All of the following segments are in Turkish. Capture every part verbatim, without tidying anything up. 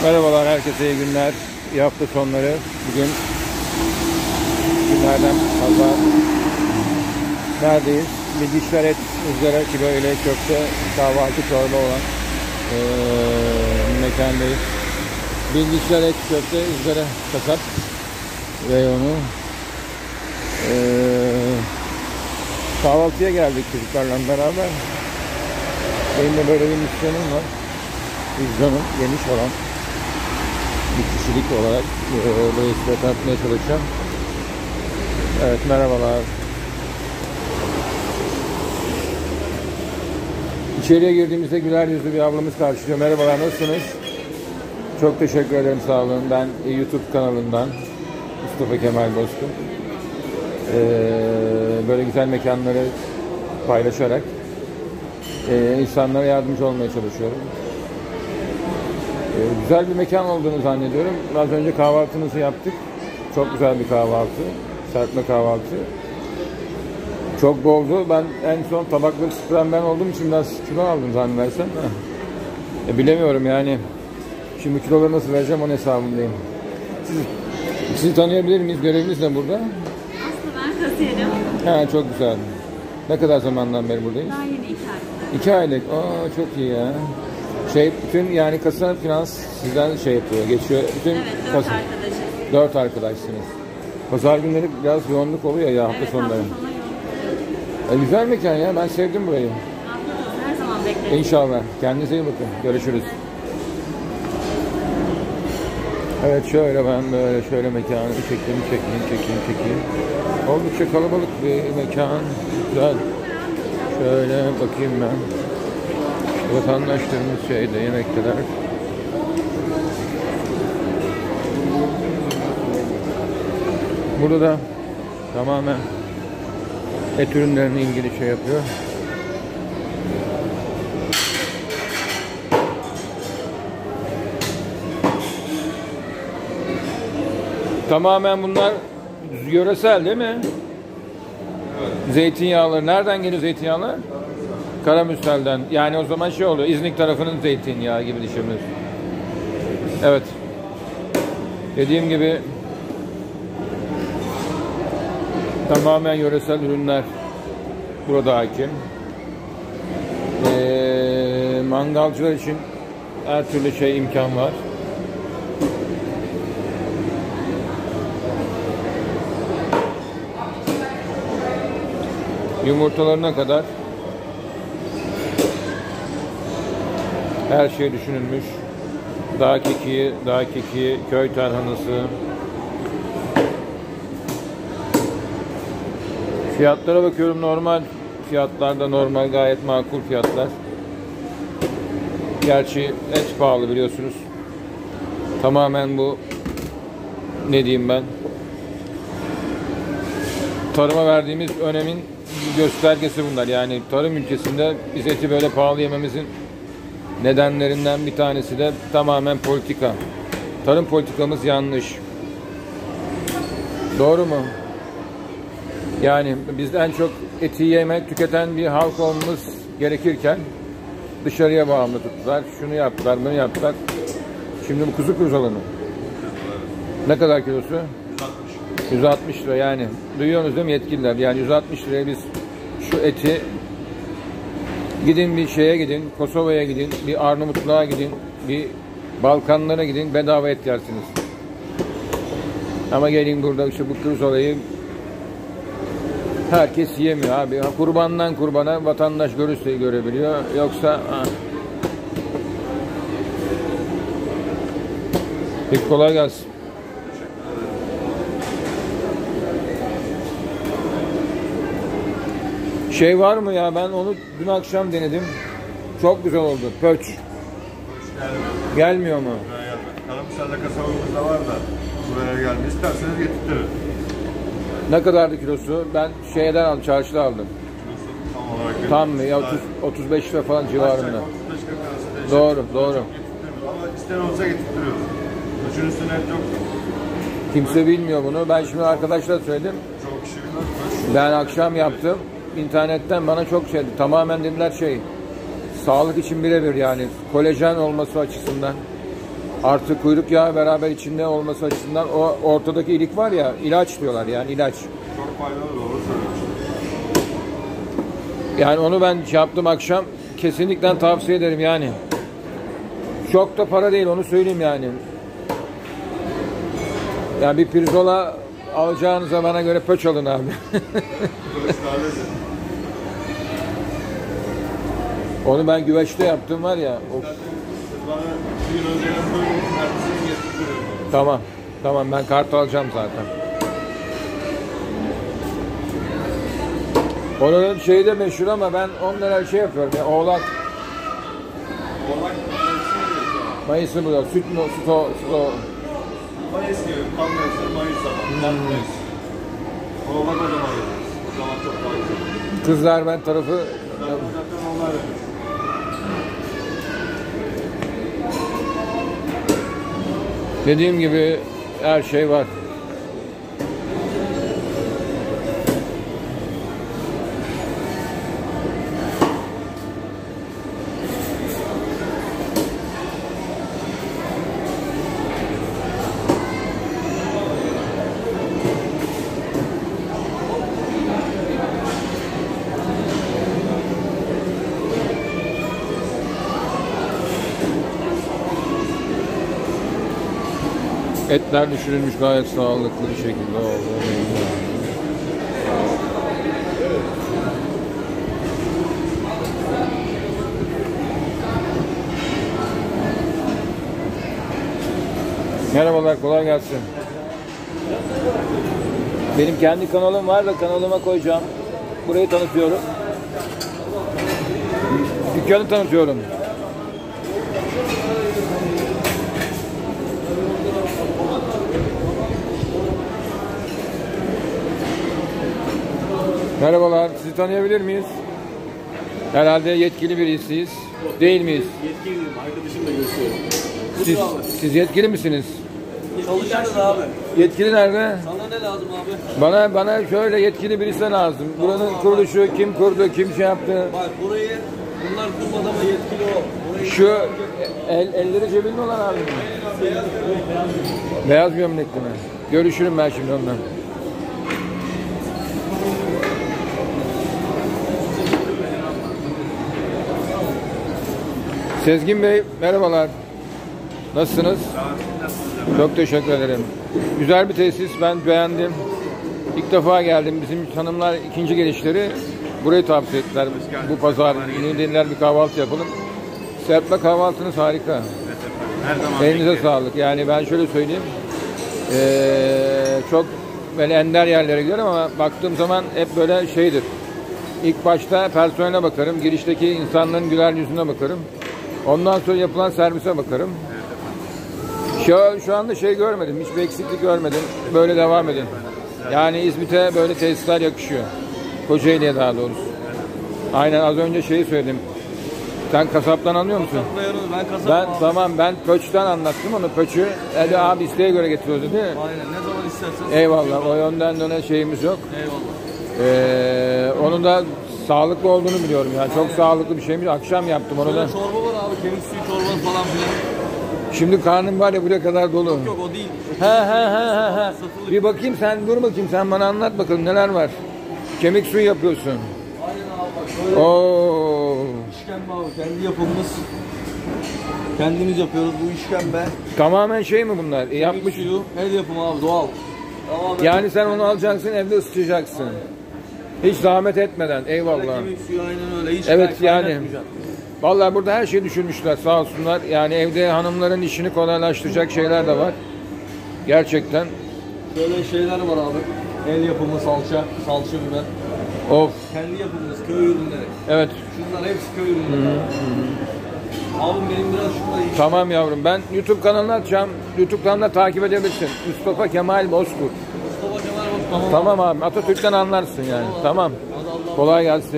Merhabalar, herkese iyi günler, iyi hafta sonları. Bugün günlerden pazar. Neredeyiz? Midişler et, ızgara, kilo ile köfte, kahvaltı, çorba olan ee, mekandayız. Bilgiçler et, köfte, ızgara, kasap reyonu. Ee, kahvaltıya geldik çocuklarla beraber. Benim de böyle bir misyonum var. Vizyonum geniş olan bir kişilik olarak bu işleri tanıtmaya çalışacağım. Evet, merhabalar. İçeriye girdiğimizde güler yüzlü bir ablamız karşılıyor. Merhabalar, nasılsınız? Çok teşekkür ederim, sağ olun. Ben YouTube kanalından Mustafa Kemal Bozkurt. Ee, böyle güzel mekanları paylaşarak e, insanlara yardımcı olmaya çalışıyorum. Ee, güzel bir mekan olduğunu zannediyorum. Az önce kahvaltımızı yaptık. Çok güzel bir kahvaltı. Serpme kahvaltı. Çok boldu. Ben en son tabakları sıkılan ben olduğum için biraz kilo aldım zannedersem. E, bilemiyorum yani. Şimdi kiloları nasıl vereceğim onun hesabındayım. Siz, sizi tanıyabilir miyiz? Göreviniz ne burada? Aslında ben kasiyerim. Ha, çok güzel. Ne kadar zamandan beri buradayız? Daha yeni iki aylık. İki aylık. Aa, çok iyi ya. Şey, bütün yani kasa finans sizden şey yapıyor, geçiyor. Bütün evet, dört kasa, arkadaşız. Dört arkadaşsınız. Pazar günleri biraz yoğunluk oluyor ya, hafta evet, sonları. hafta sonu yoğunluk. E, güzel mekan ya, ben sevdim burayı. Afiyet olsun, her zaman bekleriz. İnşallah. Kendinize iyi bakın. Görüşürüz. Evet, şöyle ben böyle şöyle mekanı çekeyim, çekeyim, çekeyim, çekeyim. Oldukça kalabalık bir mekan. Güzel. Şöyle bakayım ben. Vatandaşlarımız şeyde, yemekteler. Burada da tamamen et ürünlerine ilgili şey yapıyor. Tamamen bunlar yöresel değil mi? Evet. Zeytinyağları. Nereden geliyor zeytinyağlar? Karamürsel'den. Yani o zaman şey oluyor, İznik tarafının zeytinyağı gibi düşünürüz. Evet. Dediğim gibi tamamen yöresel ürünler burada hakim. Ee, mangalcılar için her türlü şey imkan var. Yumurtalarına kadar her şey düşünülmüş. Dağ kekiği, dağ kekiği, köy tarhanası. Fiyatlara bakıyorum, normal fiyatlarda, normal gayet makul fiyatlar. Gerçi et pahalı biliyorsunuz. Tamamen bu, ne diyeyim ben, tarıma verdiğimiz önemin göstergesi bunlar. Yani tarım ülkesinde biz eti böyle pahalı yememizin nedenlerinden bir tanesi de tamamen politika. Tarım politikamız yanlış. Doğru mu? Yani biz en çok eti yemek, tüketen bir halk olmamız gerekirken dışarıya bağımlı tuttular. Şunu yaptılar, bunu yaptılar. Şimdi bu kuzu kuzalanı. Ne kadar kilosu? yüz altmış lira yani. Duyuyorsunuz değil mi yetkililer? Yani yüz altmış liraya biz şu eti, gidin bir şeye gidin, Kosova'ya gidin, bir Arnavutluğa gidin, bir Balkanlara gidin, bedava et yersiniz. Ama gelin burada işte bu kız olayı herkes yiyemiyor abi. Kurbandan kurbana vatandaş görürse görebiliyor. Yoksa ha. Peki, kolay gelsin. Şey var mı ya, ben onu dün akşam denedim. Çok güzel oldu. Pöç. Gelmiyor. Gelmiyor mu? Karamürsel'de kasabamızda var da buraya gelmiyor. İsterseniz getirtirim. Ne kadardı kilosu? Ben şeyden aldım, çarşıda aldım. Kilosu tam olarak. Tam mı? Ya otuz otuz beş lira falan civarında. otuz beş kırk arası. Doğru, doğru. Ama isteyen olsa getirtiyoruz. Üçün üstüne et yok. Kimse bilmiyor bunu. Ben şimdi arkadaşlar söyledim. Çok kişi bilmez. Ben akşam yaptım. İnternetten bana çok şeydi. Tamamen dediler şey, sağlık için birebir yani. Kolajen olması açısından Artı kuyruk yağı beraber içinde olması açısından o ortadaki ilik var ya, ilaç diyorlar yani ilaç. Çok faydalı, doğru söylüyorsun. Yani onu ben şey yaptım akşam, kesinlikle tavsiye ederim yani. Çok da para değil, onu söyleyeyim yani. Yani bir pirzola alacağınıza bana göre pöç alın abi. Onu ben güveçte yaptım var ya. Of. Tamam. Tamam, ben kart alacağım zaten. Onun şeyi de meşhur ama ben onlara şey yapıyorum ya, oğlak. Oğlak Mayıs'ı burada, süt mü, süt o, süt o. Mayıs gibi, tam mevsim Mayıs ama. Tam Mayıs. Oğlak o zaman yeriz. O zaman çok fazla. Kızlar ben tarafı. Zaten zaten onlar yeriz. Dediğim gibi her şey var. Etler düşürülmüş, gayet sağlıklı bir şekilde oldu. Merhabalar, kolay gelsin. Benim kendi kanalım var da kanalıma koyacağım. Burayı tanıtıyorum. Dükkanı tanıtıyorum. Merhabalar, sizi tanıyabilir miyiz? Herhalde yetkili birisiyiz. Değil miyiz? Yetkiliyim, arkadaşım da gösteriyor. Siz, siz yetkili misiniz? Çalışırız abi. Yetkili nerede? Sana ne lazım abi? Bana bana şöyle yetkili birisi lazım. Buranın kuruluşu kim kurdu, kim şey yaptı? Bak burayı, bunlar kurmadı ama yetkili o. Burayı Şu el, elleri cebinde olan abi mi? beyaz gömlek, beyaz gömlek. Beyaz gömlekli mi? Görüşürüm ben şimdi ondan. Sezgin Bey, merhabalar. Nasılsınız? Çok teşekkür ederim. Güzel bir tesis, ben beğendim. İlk defa geldim. Bizim hanımlar ikinci gelişleri burayı tavsiye ettiler. Bu pazar günü dediler bir kahvaltı yapalım. Serpme kahvaltınız harika. Her zaman. Elinize sağlık. Yani ben şöyle söyleyeyim. Ee, çok böyle ender yerlere gidiyorum ama baktığım zaman hep böyle şeydir. İlk başta personele bakarım. Girişteki insanların güler yüzüne bakarım. Ondan sonra yapılan servise bakarım. Şu, şu anda şey görmedim. Hiçbir eksiklik görmedim. Böyle devam edin. Yani İzmit'e böyle tesisler yakışıyor. Kocaeli'ye daha doğrusu. Aynen az önce şeyi söyledim. Sen kasaptan anlıyor musun? Ben kasabım Ben abi. tamam ben pöçten anlattım onu. Pöçü eli abi isteğe göre getiriyoruz değil mi? Aynen, ne zaman istersen. Eyvallah. O yönden dönen şeyimiz yok. Eyvallah. Ee, onun da sağlıklı olduğunu biliyorum yani. Çok sağlıklı bir şeymiş. Akşam yaptım onu da. Böyle çorba var abi, kemik suyu çorbası falan filan. Şimdi karnım var ya buraya kadar dolu. Yok o değil. He he he he he. Bir bakayım sen dur bakayım sen bana anlat bakalım neler var. Kemik suyu yapıyorsun. Aynen abi bak böyle Oo. işkembe abi, kendi yapımımız. Kendimiz yapıyoruz bu işkembe. Tamamen şey mi bunlar? E, Kemik yapmış. suyu, el yapımı abi, doğal. Tamamen Yani sen onu alacaksın evde ısıtacaksın. Hiç zahmet etmeden. Eyvallah. kemik suyu aynen öyle. Hiç Evet, kay- yani. kaynatmayacaksın. Vallahi burada her şeyi düşünmüşler sağ olsunlar. Yani evde hanımların işini kolaylaştıracak şeyler de var. Gerçekten. Böyle şeyler var abi. El yapımı salça, salça biber. Of. Kendi yapımımız, köy ürünleri. Evet. Şunlar hepsi köy ürünleri. Abim benim biraz şurada iş. Tamam yavrum. Ben YouTube kanalını açacağım. YouTube kanalına takip edebilirsin. Mustafa Kemal Bozkurt. Mustafa Kemal bak, tamam. Tamam abi. Atatürk'ten anlarsın yani. Tamam. Hadi Allah'a Kolay gelsin.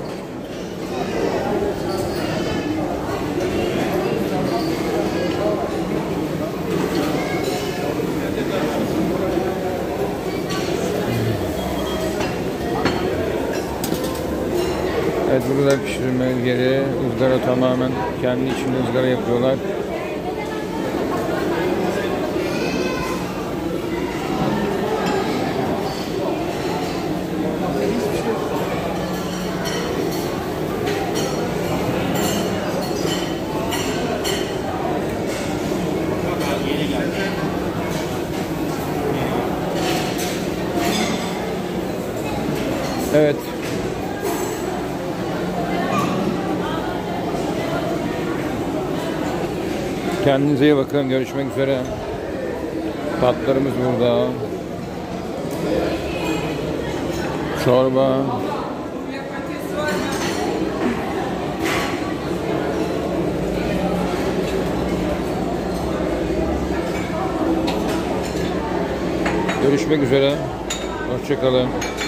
Evet, burada pişirme yeri, ızgara tamamen kendi içinde ızgara yapıyorlar. Evet. Kendinize iyi bakın. Görüşmek üzere. Tatlarımız burada. Çorba. Görüşmek üzere. Hoşça kalın.